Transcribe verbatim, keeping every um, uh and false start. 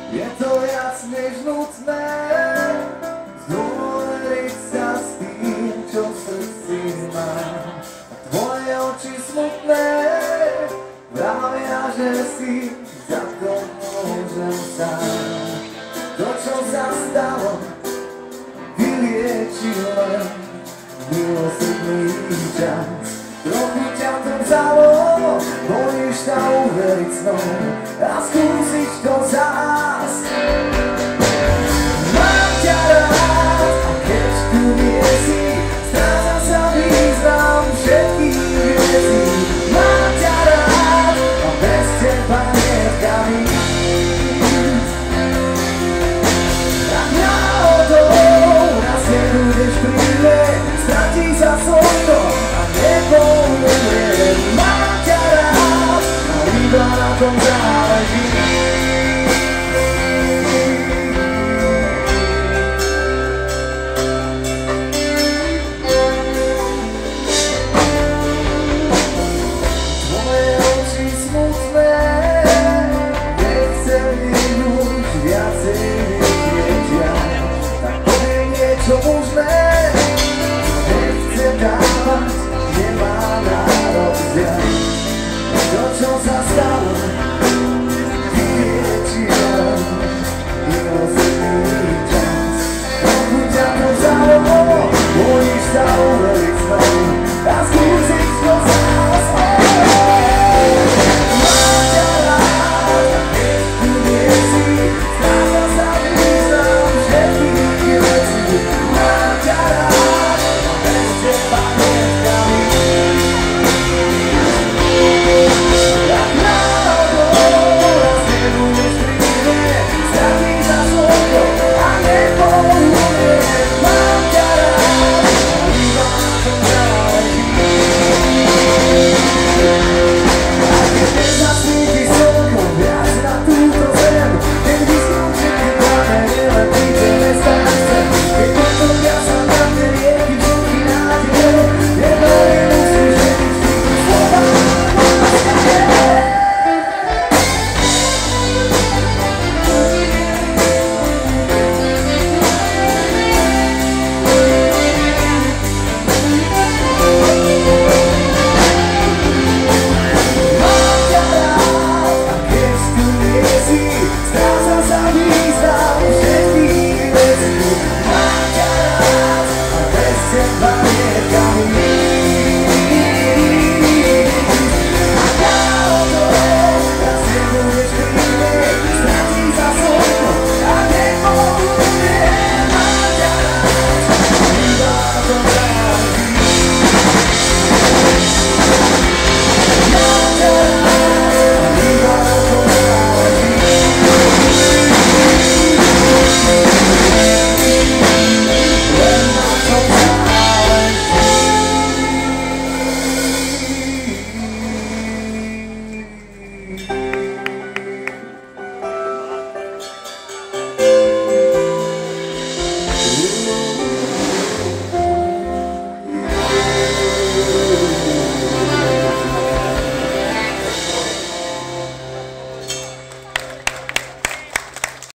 Je to viac než nutné zdôveriť sa s tým, čo v srdci mám. Tvoje oči smutné vravia, že si za to môžem sám. To, čo sa stalo, vylieči len milosrdný čas. Trochu ťa to vzalo, bojíš sa uveriť snom a skúsiť to zás. Mám ťa rád, a keď tu nie si, stráca sa význam všetkých vecí. Mám ťa rád, a bez teba nechám ísť. Ak náhodou raz nebudeš pri mne, stratí sa slnko a nebo umrie. Mám ťa rád, a iba na tom záleží.